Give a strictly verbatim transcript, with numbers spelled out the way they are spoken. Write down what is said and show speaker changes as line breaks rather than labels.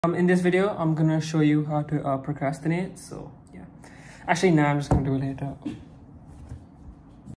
Um, in this video, I'm gonna show you how to uh, procrastinate. So yeah, actually, now nah, I'm just gonna do it later.